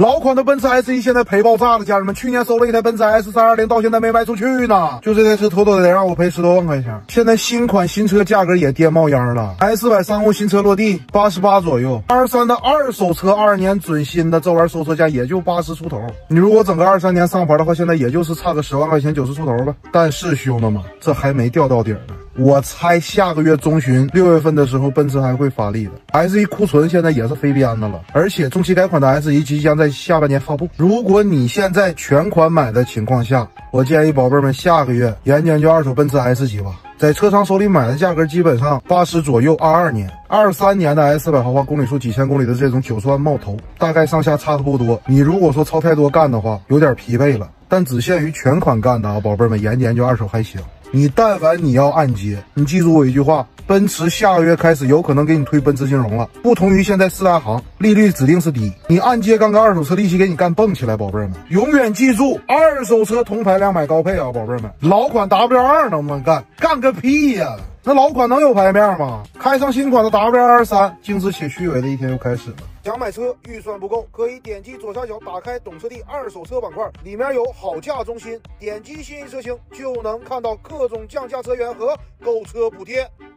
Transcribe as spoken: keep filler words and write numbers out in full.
老款的奔驰 S 一现在赔爆炸了，家人们，去年收了一台奔驰 S 三二零，到现在没卖出去呢。就这台车妥妥的得让我赔十多万块钱。现在新款新车价格也跌冒烟了 ，S 四百商务新车落地八十八左右，二三的二手车二年准新的这玩意儿收车价也就八十出头。你如果整个二三年上牌的话，现在也就是差个十万块钱，九十出头吧。但是兄弟们，这还没掉到底儿呢。我猜下个月中旬六月份的时候，奔驰还会发力的。S 一库存现在也是飞鞭的了，而且中期改款的 S 一即将在下半年发布。如果你现在全款买的情况下，我建议宝贝们下个月研究研究二手奔驰 S 级吧。在车商手里买的价格基本上八十左右，二二年、二三年的 S 四百豪华，公里数几千公里的这种九十万冒头，大概上下差的不多。你如果说超太多干的话，有点疲惫了，但只限于全款干的啊，宝贝们研究研究二手还行。你但凡你要按揭，你记住我一句话，奔驰下个月开始有可能给你推奔驰金融了，不同于现在四大行，利率指定是低，你按揭干个二手车，利息给你干蹦起来，宝贝们，永远记住，二手车同排量买高配啊，宝贝们，老款 W 二 能不能干？干个屁呀、啊！那老款能有排面吗？开上新款的 W 二三，精致且虚伪的一天又开始了。想买车预算不够，可以点击左下角打开懂车帝二手车板块，里面有好价中心，点击新一车型就能看到各种降价车源和购车补贴。